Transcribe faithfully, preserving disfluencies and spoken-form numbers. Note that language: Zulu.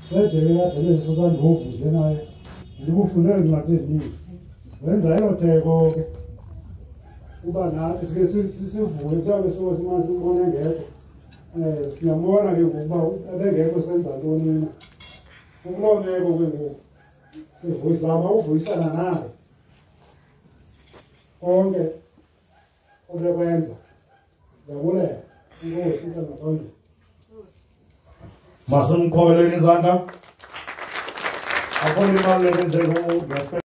sedeke yadele sasandlovu nje naye ndibufunde encwadi eziningi wenza elo theko ke uba nathi sike sivuye mhlawumbe soze manje simbone engekho eh siyambona ke ngokuba ebengekho senza ntoni na umlomeko ke ngoku sivuyisama uvuyisana naye konke obekwenza yabulela inkosi inkampani masimqhobeleni izandla akho imali nje